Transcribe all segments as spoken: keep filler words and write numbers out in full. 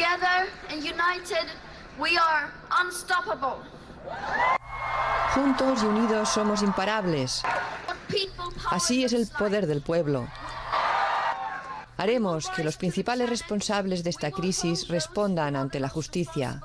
Together and united, we are unstoppable. Juntos y unidos somos imparables. Así es el poder del pueblo. Haremos que los principales responsables de esta crisis respondan ante la justicia.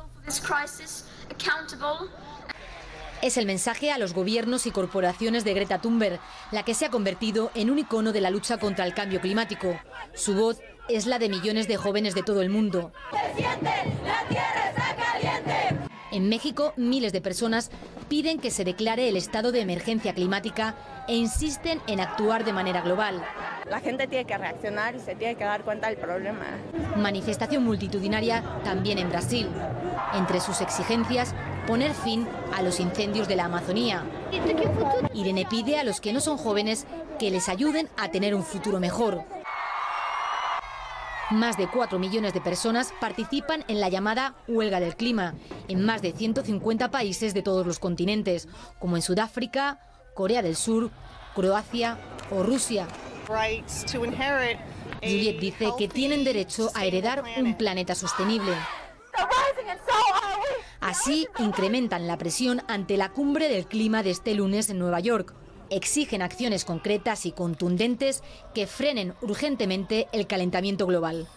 Es el mensaje a los gobiernos y corporaciones de Greta Thunberg, la que se ha convertido en un icono de la lucha contra el cambio climático. Su voz es la de millones de jóvenes de todo el mundo. ¡Se siente! ¡La tierra está caliente! En México, miles de personas piden que se declare el estado de emergencia climática e insisten en actuar de manera global. La gente tiene que reaccionar y se tiene que dar cuenta del problema. Manifestación multitudinaria también en Brasil. Entre sus exigencias, poner fin a los incendios de la Amazonía. Irene pide a los que no son jóvenes que les ayuden a tener un futuro mejor. Más de cuatro millones de personas participan en la llamada Huelga del Clima, en más de ciento cincuenta países de todos los continentes, como en Sudáfrica, Corea del Sur, Croacia o Rusia. Juliet dice que tienen derecho a heredar un planeta sostenible. Así incrementan la presión ante la cumbre del clima de este lunes en Nueva York. Exigen acciones concretas y contundentes que frenen urgentemente el calentamiento global.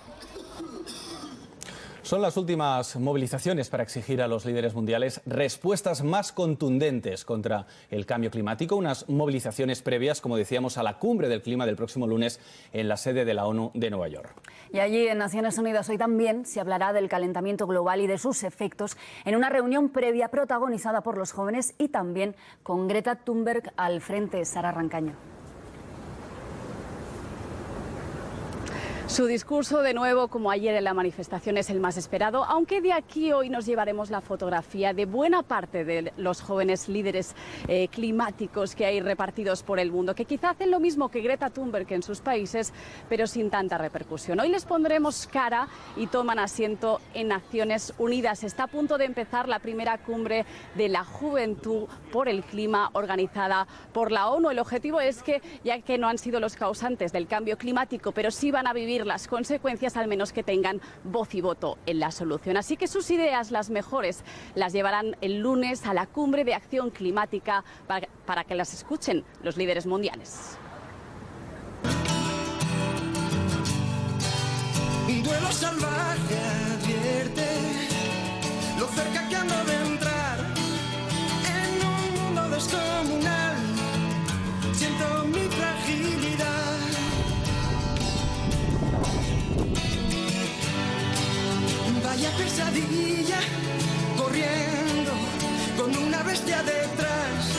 Son las últimas movilizaciones para exigir a los líderes mundiales respuestas más contundentes contra el cambio climático. Unas movilizaciones previas, como decíamos, a la cumbre del clima del próximo lunes en la sede de la ONU de Nueva York. Y allí en Naciones Unidas hoy también se hablará del calentamiento global y de sus efectos en una reunión previa protagonizada por los jóvenes y también con Greta Thunberg al frente. Sara Rancaño. Su discurso, de nuevo, como ayer en la manifestación, es el más esperado, aunque de aquí hoy nos llevaremos la fotografía de buena parte de los jóvenes líderes eh, climáticos que hay repartidos por el mundo, que quizá hacen lo mismo que Greta Thunberg en sus países, pero sin tanta repercusión. Hoy les pondremos cara y toman asiento en Naciones Unidas. Está a punto de empezar la primera cumbre de la juventud por el clima organizada por la ONU. El objetivo es que, ya que no han sido los causantes del cambio climático, pero sí van a vivir las consecuencias, al menos que tengan voz y voto en la solución. Así que sus ideas, las mejores, las llevarán el lunes a la cumbre de acción climática para, para que las escuchen los líderes mundiales. Un duelo salvaje advierte lo cerca que ando de entrar en un mundo descomunal. Siento mi fragilidad. Vaya pesadilla, corriendo con una bestia detrás.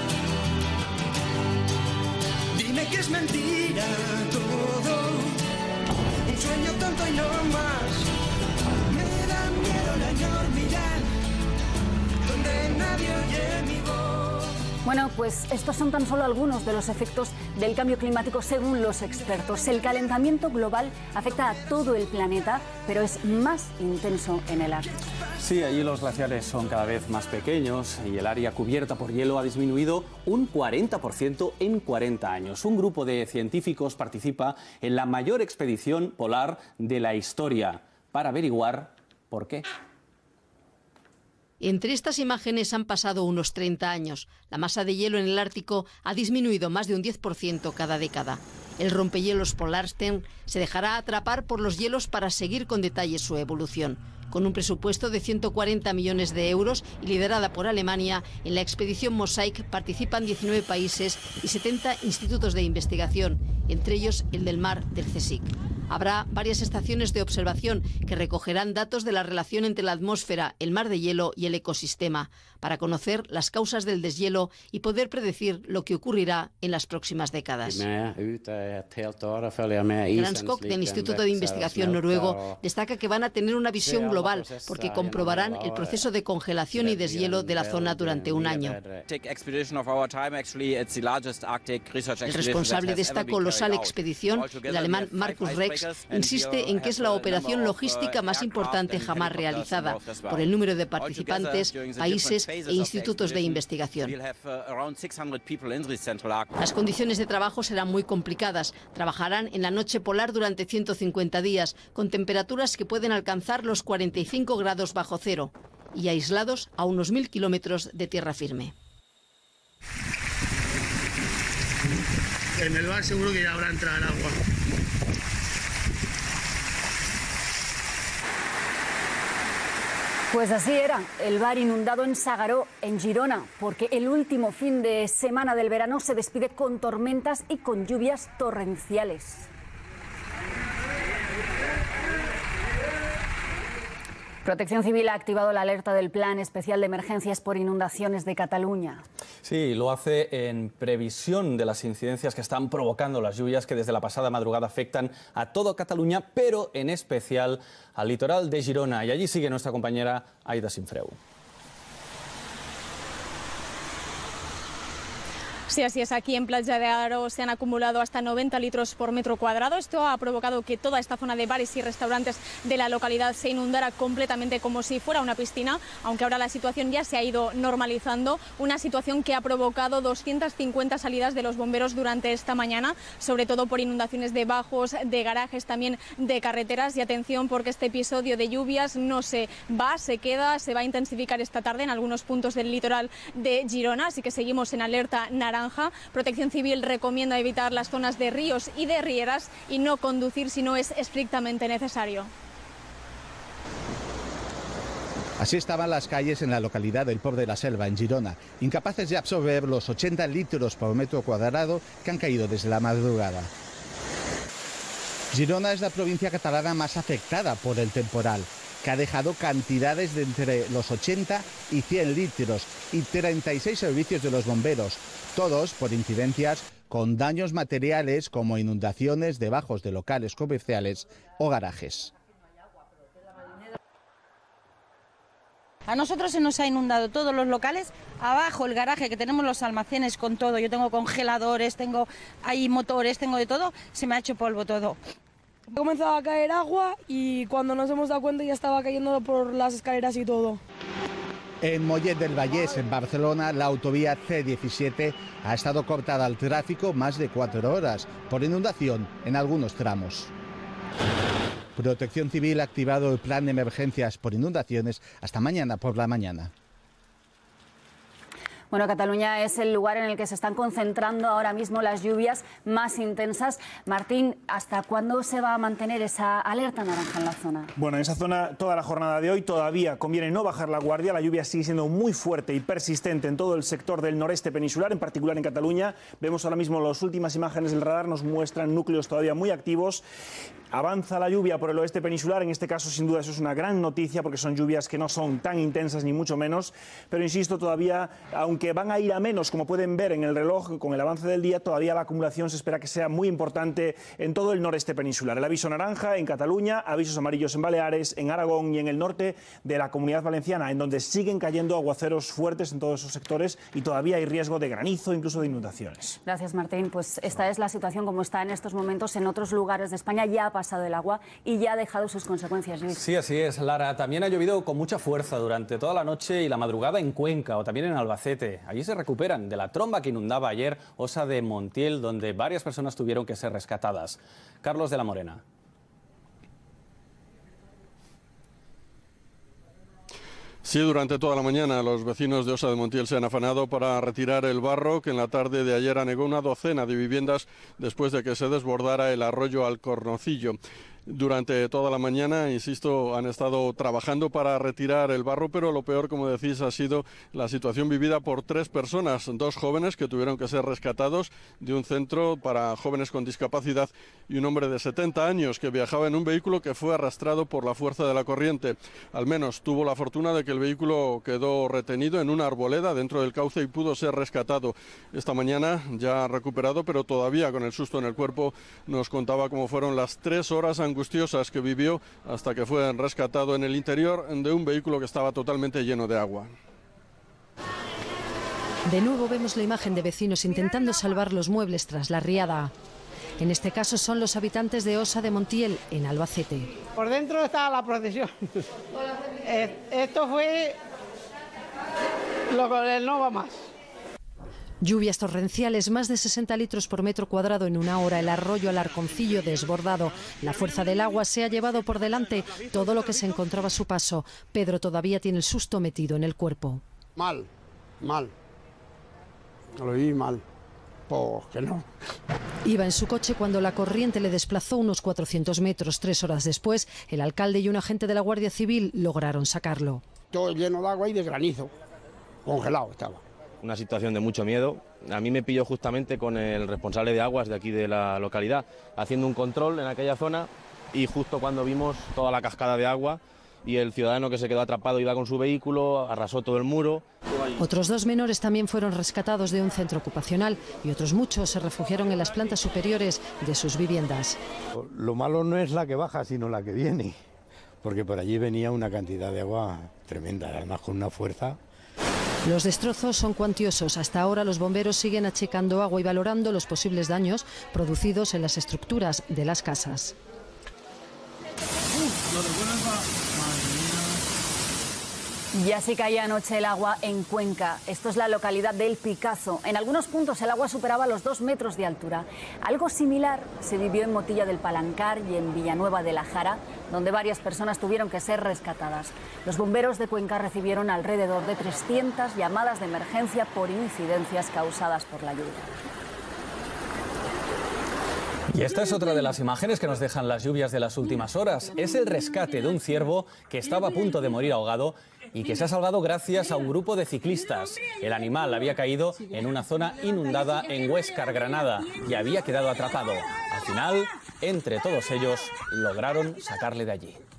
Dime que es mentira todo, un sueño tonto y no más. Me da miedo la enormidad, donde nadie oye mi voz. Bueno, pues estos son tan solo algunos de los efectos del cambio climático según los expertos. El calentamiento global afecta a todo el planeta, pero es más intenso en el Ártico. Sí, allí los glaciares son cada vez más pequeños y el área cubierta por hielo ha disminuido un cuarenta por ciento en cuarenta años. Un grupo de científicos participa en la mayor expedición polar de la historia para averiguar por qué. Entre estas imágenes han pasado unos treinta años. La masa de hielo en el Ártico ha disminuido más de un diez por ciento cada década. El rompehielos Polarstern se dejará atrapar por los hielos para seguir con detalle su evolución. Con un presupuesto de ciento cuarenta millones de euros y liderada por Alemania, en la expedición Mosaic participan diecinueve países y setenta institutos de investigación, entre ellos el del mar del CSIC. Habrá varias estaciones de observación que recogerán datos de la relación entre la atmósfera, el mar de hielo y el ecosistema, para conocer las causas del deshielo y poder predecir lo que ocurrirá en las próximas décadas. Granskog, del Instituto de Investigación noruego, destaca que van a tener una visión global global, porque comprobarán el proceso de congelación y deshielo de la zona durante un año. El responsable de esta colosal expedición, el alemán Markus Rex, insiste en que es la operación logística más importante jamás realizada, por el número de participantes, países e institutos de investigación. Las condiciones de trabajo serán muy complicadas. Trabajarán en la noche polar durante ciento cincuenta días, con temperaturas que pueden alcanzar los cuarenta y cinco grados bajo cero y aislados a unos mil kilómetros de tierra firme. En el bar seguro que ya habrá entrado el agua. Pues así era, el bar inundado en Sagaró, en Girona, porque el último fin de semana del verano se despide con tormentas y con lluvias torrenciales. Protección Civil ha activado la alerta del Plan Especial de Emergencias por Inundaciones de Cataluña. Sí, lo hace en previsión de las incidencias que están provocando las lluvias que desde la pasada madrugada afectan a toda Cataluña, pero en especial al litoral de Girona. Y allí sigue nuestra compañera Aida Sinfreu. Sí, así es. Aquí en Platja de Aro se han acumulado hasta noventa litros por metro cuadrado. Esto ha provocado que toda esta zona de bares y restaurantes de la localidad se inundara completamente como si fuera una piscina, aunque ahora la situación ya se ha ido normalizando. Una situación que ha provocado doscientas cincuenta salidas de los bomberos durante esta mañana, sobre todo por inundaciones de bajos, de garajes, también de carreteras. Y atención, porque este episodio de lluvias no se va, se queda, se va a intensificar esta tarde en algunos puntos del litoral de Girona, así que seguimos en alerta naranja. Protección Civil recomienda evitar las zonas de ríos y de rieras y no conducir si no es estrictamente necesario. Así estaban las calles en la localidad del Port de la Selva, en Girona, incapaces de absorber los ochenta litros por metro cuadrado que han caído desde la madrugada. Girona es la provincia catalana más afectada por el temporal, que ha dejado cantidades de entre los ochenta y cien litros y treinta y seis servicios de los bomberos, todos por incidencias con daños materiales como inundaciones de bajos de locales comerciales o garajes. A nosotros se nos ha inundado todos los locales, abajo el garaje que tenemos los almacenes con todo, yo tengo congeladores, tengo ahí motores, tengo de todo, se me ha hecho polvo todo. Ha comenzado a caer agua y cuando nos hemos dado cuenta ya estaba cayendo por las escaleras y todo. En Mollet del Vallès, en Barcelona, la autovía C diecisiete ha estado cortada al tráfico más de cuatro horas por inundación en algunos tramos. Protección Civil ha activado el plan de emergencias por inundaciones hasta mañana por la mañana. Bueno, Cataluña es el lugar en el que se están concentrando ahora mismo las lluvias más intensas. Martín, ¿hasta cuándo se va a mantener esa alerta naranja en la zona? Bueno, en esa zona toda la jornada de hoy todavía conviene no bajar la guardia. La lluvia sigue siendo muy fuerte y persistente en todo el sector del noreste peninsular, en particular en Cataluña. Vemos ahora mismo las últimas imágenes del radar, nos muestran núcleos todavía muy activos. Avanza la lluvia por el oeste peninsular, en este caso sin duda eso es una gran noticia porque son lluvias que no son tan intensas ni mucho menos, pero insisto, todavía, aunque van a ir a menos, como pueden ver en el reloj con el avance del día, todavía la acumulación se espera que sea muy importante en todo el noreste peninsular. El aviso naranja en Cataluña, avisos amarillos en Baleares, en Aragón y en el norte de la Comunidad Valenciana, en donde siguen cayendo aguaceros fuertes en todos esos sectores y todavía hay riesgo de granizo, incluso de inundaciones. Gracias, Martín. Pues esta es la situación como está en estos momentos en otros lugares de España. Ya ha pasado el agua y ya ha dejado sus consecuencias. Luis. Sí, así es, Lara. También ha llovido con mucha fuerza durante toda la noche y la madrugada en Cuenca o también en Albacete. Allí se recuperan de la tromba que inundaba ayer Osa de Montiel, donde varias personas tuvieron que ser rescatadas. Carlos de la Morena. Sí, durante toda la mañana los vecinos de Osa de Montiel se han afanado para retirar el barro que en la tarde de ayer anegó una docena de viviendas después de que se desbordara el arroyo Alcornocillo. Durante toda la mañana, insisto, han estado trabajando para retirar el barro, pero lo peor, como decís, ha sido la situación vivida por tres personas, dos jóvenes que tuvieron que ser rescatados de un centro para jóvenes con discapacidad y un hombre de setenta años que viajaba en un vehículo que fue arrastrado por la fuerza de la corriente. Al menos tuvo la fortuna de que el vehículo quedó retenido en una arboleda dentro del cauce y pudo ser rescatado. Esta mañana ya recuperado, pero todavía con el susto en el cuerpo, nos contaba cómo fueron las tres horas angustiosos angustiosas que vivió hasta que fue rescatado en el interior de un vehículo que estaba totalmente lleno de agua. De nuevo vemos la imagen de vecinos intentando salvar los muebles tras la riada. En este caso son los habitantes de Osa de Montiel, en Albacete. Por dentro estaba la procesión. Esto fue lo que no va más. Lluvias torrenciales, más de sesenta litros por metro cuadrado en una hora. El arroyo Alarconcillo desbordado. La fuerza del agua se ha llevado por delante todo lo que se encontraba a su paso. Pedro todavía tiene el susto metido en el cuerpo. Mal, mal. Lo vi mal. Pues que no. Iba en su coche cuando la corriente le desplazó unos cuatrocientos metros. Tres horas después, el alcalde y un agente de la Guardia Civil lograron sacarlo. Todo lleno de agua y de granizo. Congelado estaba. Una situación de mucho miedo. A mí me pilló justamente con el responsable de aguas de aquí de la localidad, haciendo un control en aquella zona, y justo cuando vimos toda la cascada de agua y el ciudadano que se quedó atrapado iba con su vehículo, arrasó todo el muro. Otros dos menores también fueron rescatados de un centro ocupacional y otros muchos se refugiaron en las plantas superiores de sus viviendas. Lo malo no es la que baja, sino la que viene, porque por allí venía una cantidad de agua tremenda, además con una fuerza. Los destrozos son cuantiosos. Hasta ahora los bomberos siguen achicando agua y valorando los posibles daños producidos en las estructuras de las casas. Ya se caía anoche el agua en Cuenca. Esto es la localidad del Picazo. En algunos puntos el agua superaba los dos metros de altura. Algo similar se vivió en Motilla del Palancar y en Villanueva de la Jara, donde varias personas tuvieron que ser rescatadas. Los bomberos de Cuenca recibieron alrededor de trescientas llamadas de emergencia por incidencias causadas por la lluvia. Y esta es otra de las imágenes que nos dejan las lluvias de las últimas horas. Es el rescate de un ciervo que estaba a punto de morir ahogado y que se ha salvado gracias a un grupo de ciclistas. El animal había caído en una zona inundada en Huéscar, Granada, y había quedado atrapado. Al final, entre todos ellos, lograron sacarle de allí.